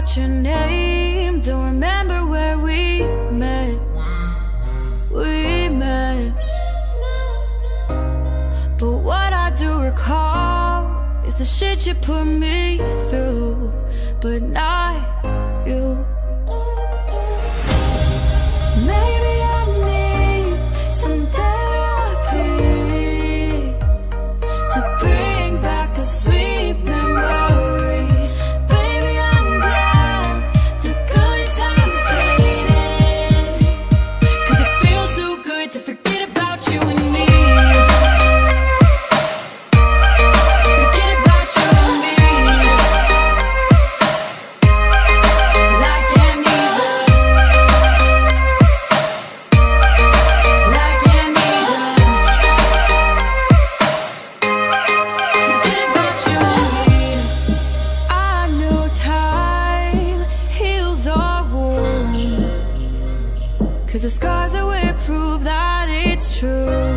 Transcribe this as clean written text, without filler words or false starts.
forgot your name, don't remember where we met. But what I do recall is the shit you put me through, but not you. Maybe I need some therapy to bring back the sweet memory. Baby, I'm glad the good times faded, 'cause it feels so good to forget about you and me. Forget about you and me. Like amnesia. Like amnesia. Forget about you and me. I know time heals our wounds, 'cause the scars that we prove that it's true.